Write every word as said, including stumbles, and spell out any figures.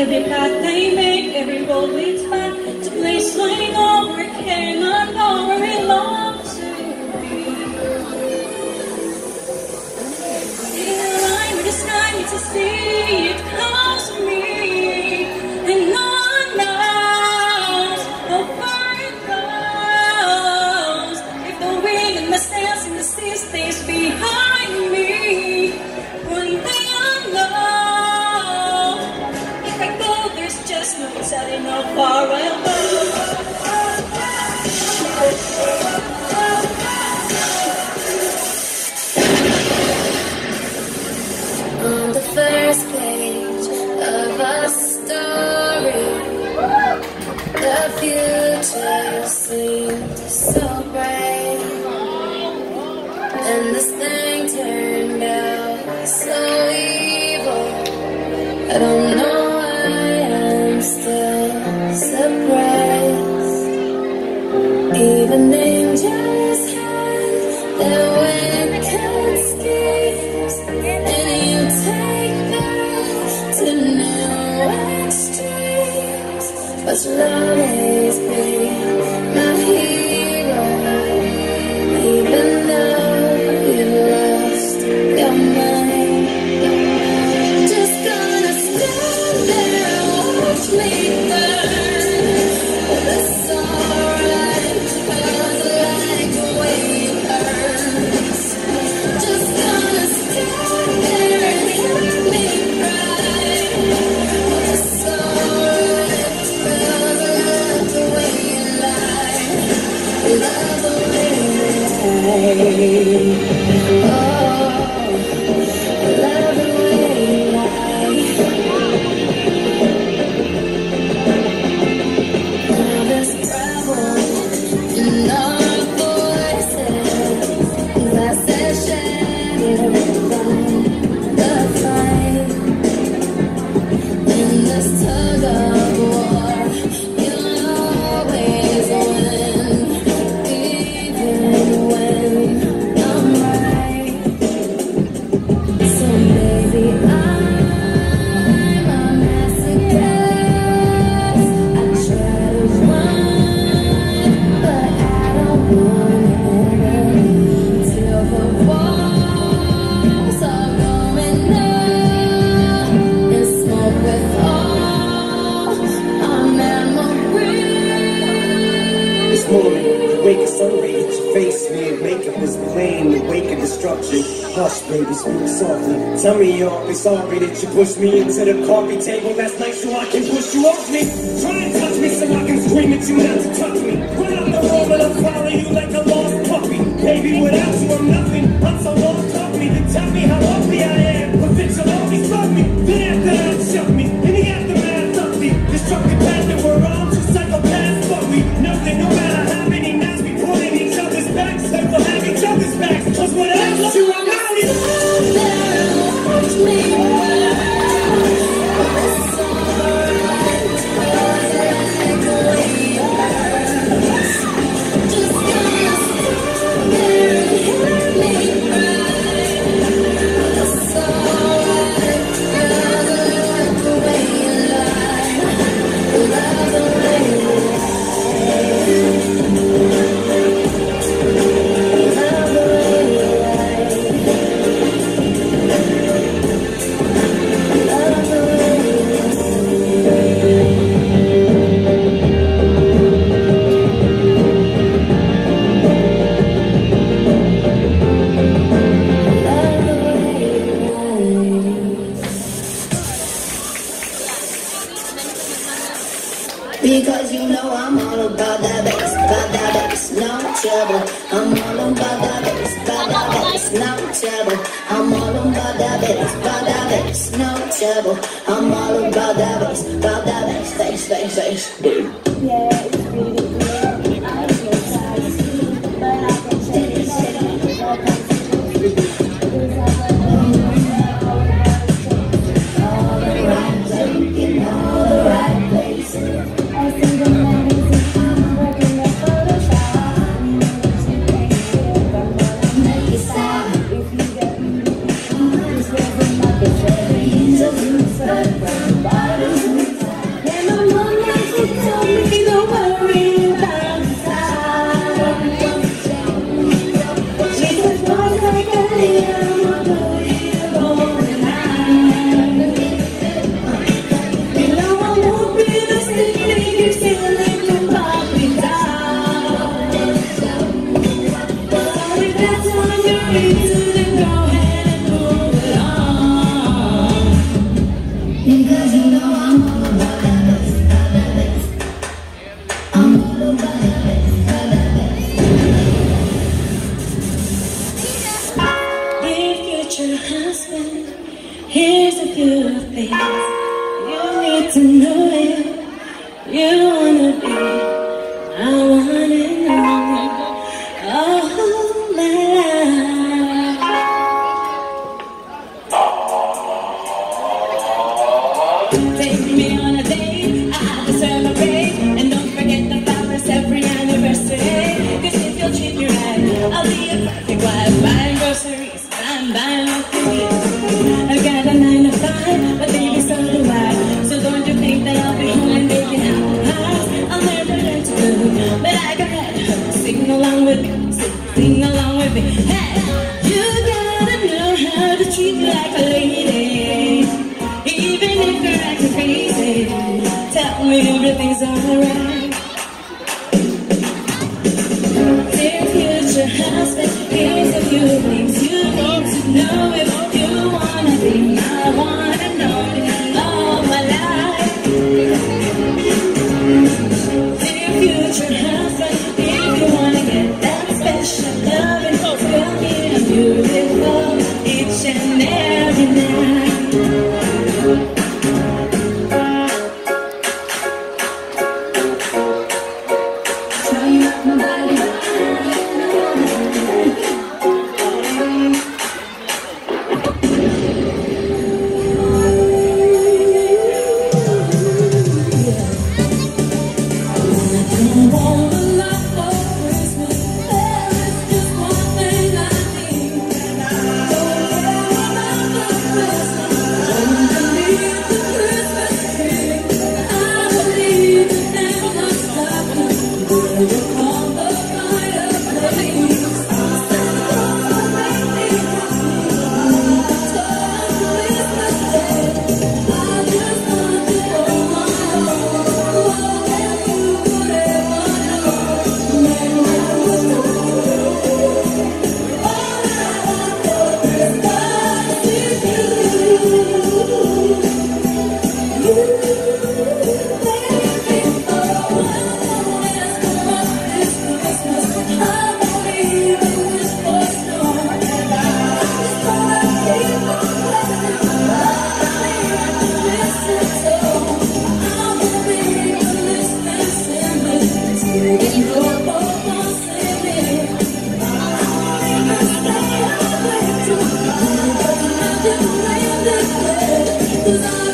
Every path they make, every road leads back to place like home where cannot know where it longs to be. In the line where the sky meets the sea, it comes to me, and no one knows how far it goes. If the wind and the sails in the sea stays behind me, one day I'll know. If I go, there's just no telling how far I'll go. On the first page of a story, the future seemed so bright, and this thing turned out so evil. I don't know why I'm still surprised. Even angels had their wicked schemes, and you take them to new extremes. But you'll always be my hero, even though you lost your mind. Just gonna stand there and watch me burn. It's alright, 'cause I like the way it hurts. Just gonna stand there and hear me cry. It's alright, 'cause I love the way you lie. Love the way you lie. Oh, love the way you lie. Now there's trouble in our voices, 'cause I said shadow from the fight. In this tug of war, you'll always win, even when I'm right. So maybe I'm a masochist. I try to run, but I don't wanna till the walls are going up and smoke with all our memories. This morning, the wake of sun rays, your face, weird makeup was plain, the wake of destruction. Hush, baby, speak softly. Tell me you're always sorry that you pushed me into the coffee table last night so I can push you off me. Try and touch me so I can scream at you not to touch me. Run out the room and I'll follow you like a lost puppy. Baby, without you I'm nothing. I'm so lost, love me. Then tell me how ugly I am, but then you'll always love me. Then after that, shove me. In the aftermath of the destructive path that we're on, two psychopaths, but we know that no matter how many nights we put in each other's backs, that we'll have each other's backs. 'Cause when I love you, I'm out of here. Watch me burn. It's alright, 'cause I like the way it hurts. Just gonna stand there and hear me cry. It's alright, 'cause I like the way you lie. Love the way you lie. Love the way you lie. Love the way you Love the way you lie. Because you know I'm all about that bass, about that bass, no trouble. I'm all about that bass, about that bass, no trouble. I'm all about that bass, about that bass, no trouble. I'm all about that bass, about that bass, bass, bass, bass. Yeah, it's really good. I feel tired, but I can shake it, shake it, all kinds of things. All the right things in all the right places. I see the magazine, I'm working at Photoshop. Make it stop if you get me. This was a market for the interview, but from bottom to future husband, here's a few things you need to know if you wanna be my one and only all my life. Take me on a date, I will celebrate, and don't forget the flowers every anniversary. Cause if you'll treat me right, I'll be a perfect wife. Buying groceries, I'm buying luxuries. I've got a nine to five, but baby, so do I. So don't you think that I'll be home and baking apple pies? I'll never learn to do, but I can let sing along with me, sing, sing along with me. Hey, you gotta know how to treat me like a lady, even if you're acting crazy. Tell me everything's alright. Dear future husband, here's a few things you need to know if you wanna be my one and only all my life. Dear future husband, if you wanna get that special loving, feel me and beautiful each and every night. Tell you my body. Cause